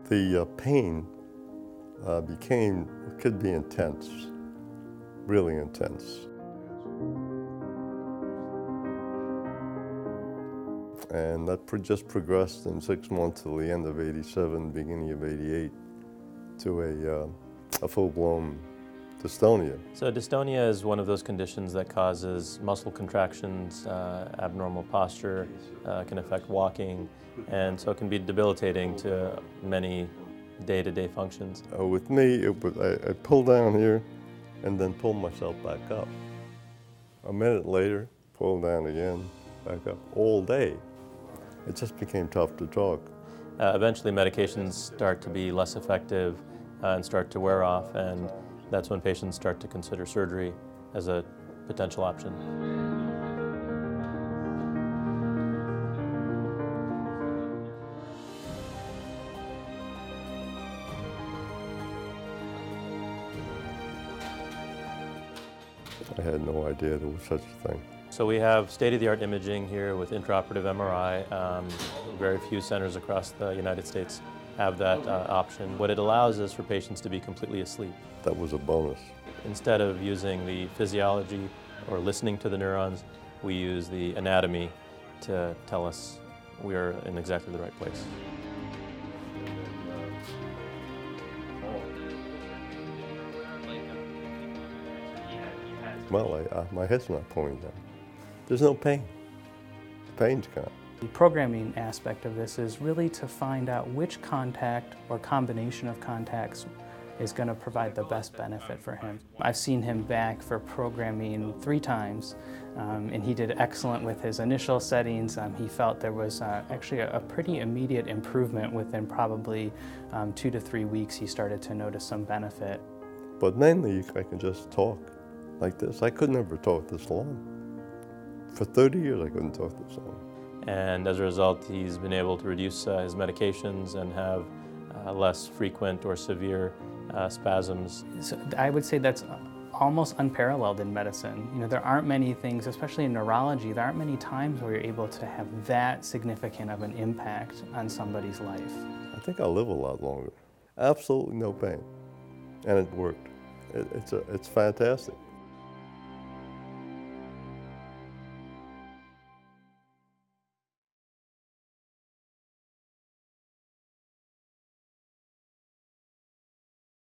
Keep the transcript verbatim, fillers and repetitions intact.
The uh, pain uh, became, could be intense, really intense. And that pro just progressed in six months till the end of eighty-seven, beginning of eighty-eight, to a, uh, a full-blown dystonia. So dystonia is one of those conditions that causes muscle contractions, uh, abnormal posture, uh, can affect walking, and so it can be debilitating to many day-to-day functions. Uh, with me, it was, I, I pulled down here and then pulled myself back up. A minute later, pulled down again, back up, all day. It just became tough to talk. Uh, eventually medications start to be less effective uh, and start to wear off, and that's when patients start to consider surgery as a potential option. I had no idea there was such a thing. So we have state-of-the-art imaging here with intraoperative M R I. Um, very few centers across the United States have that uh, option. What it allows is for patients to be completely asleep. That was a bonus. Instead of using the physiology or listening to the neurons, we use the anatomy to tell us we are in exactly the right place. Well, I, uh, my head's not pointing down. There's no pain. The pain's gone. The programming aspect of this is really to find out which contact or combination of contacts is going to provide the best benefit for him. I've seen him back for programming three times, um, and he did excellent with his initial settings. Um, he felt there was uh, actually a, a pretty immediate improvement within probably um, two to three weeks. He started to notice some benefit. But mainly, I can just talk like this. I could never talk this long. For thirty years, I couldn't talk this long. And as a result, he's been able to reduce uh, his medications and have uh, less frequent or severe uh, spasms. So I would say that's almost unparalleled in medicine. You know, there aren't many things, especially in neurology, there aren't many times where you're able to have that significant of an impact on somebody's life. I think I'll live a lot longer. Absolutely no pain. And it worked. It, it's, a, it's fantastic.